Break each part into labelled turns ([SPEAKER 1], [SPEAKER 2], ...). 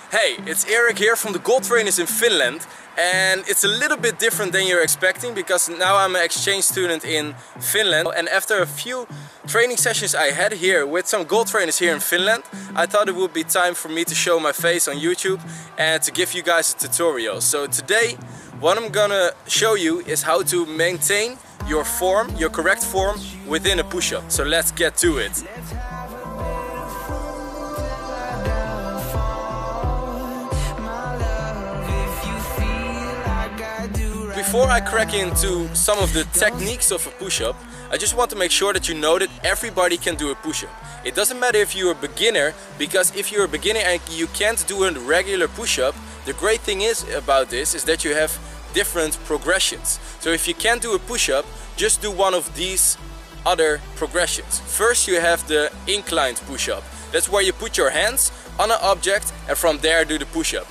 [SPEAKER 1] Hey, it's Eric here from the Gold Trainers in Finland, and it's a little bit different than you're expecting because now I'm an exchange student in Finland, and after a few training sessions I had here with some gold trainers here in Finland, I thought it would be time for me to show my face on YouTube and to give you guys a tutorial. So today what I'm gonna show you is how to maintain your form, your correct form within a push-up. So let's get to it. Before I crack into some of the techniques of a push-up, I just want to make sure that you know that everybody can do a push-up. It doesn't matter if you're a beginner, because if you're a beginner and you can't do a regular push-up, the great thing is about this is that you have different progressions. So if you can't do a push-up, just do one of these other progressions. First you have the inclined push-up. That's where you put your hands on an object and from there do the push-up.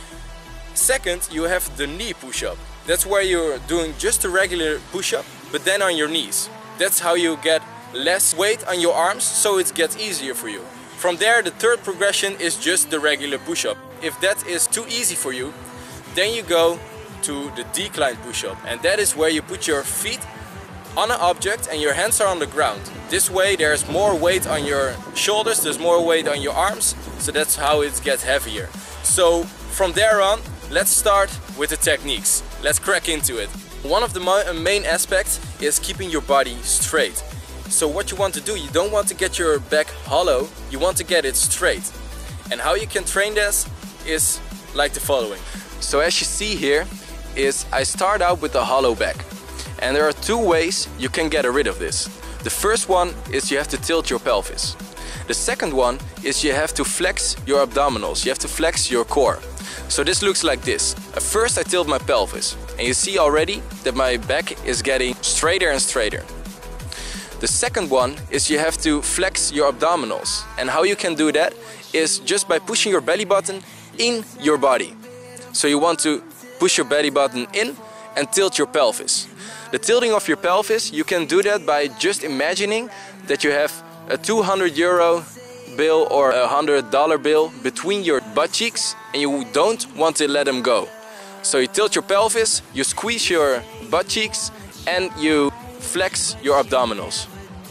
[SPEAKER 1] Second, you have the knee push-up. That's where you're doing just a regular push-up, but then on your knees. That's how you get less weight on your arms, so it gets easier for you. From there, the third progression is just the regular push-up. If that is too easy for you, then you go to the decline push-up, and that is where you put your feet on an object and your hands are on the ground. This way there's more weight on your shoulders, there's more weight on your arms, so that's how it gets heavier. So from there on, let's start with the techniques. Let's crack into it. One of the main aspects is keeping your body straight. So what you want to do, you don't want to get your back hollow, you want to get it straight. And how you can train this is like the following. So as you see here, I start out with the hollow back. And there are two ways you can get rid of this. The first one is you have to tilt your pelvis. The second one is you have to flex your abdominals, you have to flex your core. So this looks like this. At first I tilt my pelvis and you see already that my back is getting straighter and straighter. The second one is you have to flex your abdominals, and how you can do that is just by pushing your belly button in your body. So you want to push your belly button in and tilt your pelvis. The tilting of your pelvis, you can do that by just imagining that you have a 200 euro bill or a $100 bill between your butt cheeks and you don't want to let them go. So you tilt your pelvis, you squeeze your butt cheeks and you flex your abdominals.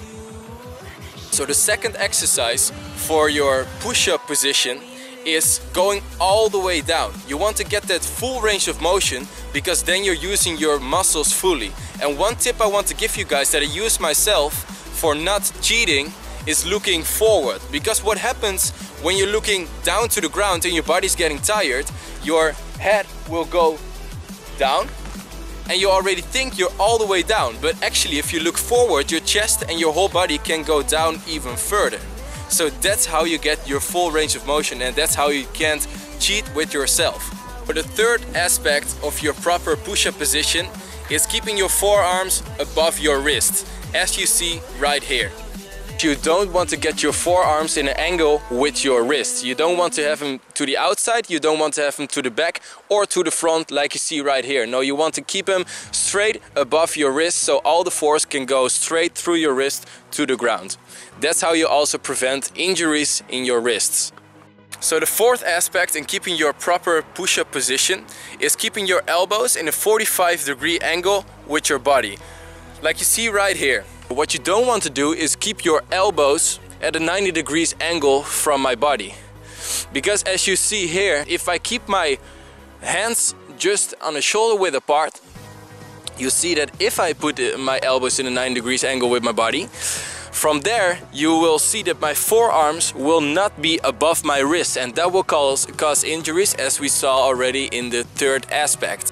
[SPEAKER 1] So the second exercise for your push-up position is going all the way down. You want to get that full range of motion because then you're using your muscles fully. And one tip I want to give you guys that I use myself for not cheating is looking forward, because what happens when you're looking down to the ground and your body's getting tired, your head will go down and you already think you're all the way down, but actually if you look forward, your chest and your whole body can go down even further. So that's how you get your full range of motion, and that's how you can't cheat with yourself. For the third aspect of your proper push-up position is keeping your forearms above your wrist, as you see right here. You don't want to get your forearms in an angle with your wrists. You don't want to have them to the outside, you don't want to have them to the back or to the front like you see right here. No, you want to keep them straight above your wrist so all the force can go straight through your wrist to the ground. That's how you also prevent injuries in your wrists. So the fourth aspect in keeping your proper push-up position is keeping your elbows in a 45-degree angle with your body. Like you see right here. What you don't want to do is keep your elbows at a 90 degrees angle from my body. Because as you see here, if I keep my hands just on a shoulder width apart, you see that if I put my elbows in a 90 degrees angle with my body, from there you will see that my forearms will not be above my wrist, and that will cause injuries, as we saw already in the third aspect.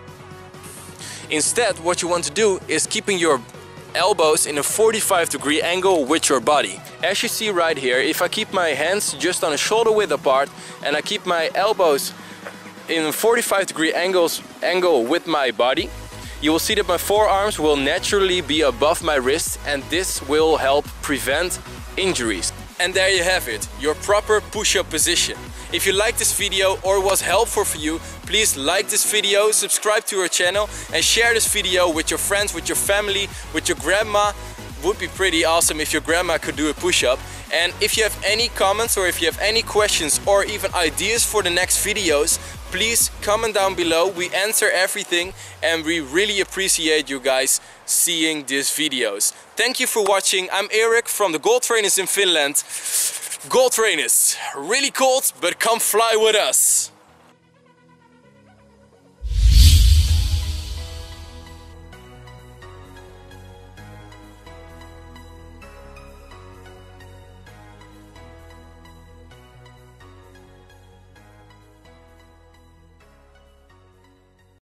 [SPEAKER 1] Instead, what you want to do is keeping your elbows in a 45-degree angle with your body. As you see right here, if I keep my hands just on a shoulder width apart and I keep my elbows in a 45-degree angle with my body, you will see that my forearms will naturally be above my wrist, and this will help prevent injuries. And there you have it, your proper push-up position. If you liked this video or it was helpful for you, please like this video, subscribe to our channel and share this video with your friends, with your family, with your grandma. Would be pretty awesome if your grandma could do a push-up. And if you have any comments or if you have any questions or even ideas for the next videos, please comment down below. We answer everything and we really appreciate you guys seeing these videos. Thank you for watching. I'm Eric from the Gold Trainers in Finland. Gold Trainers, really cold, but come fly with us.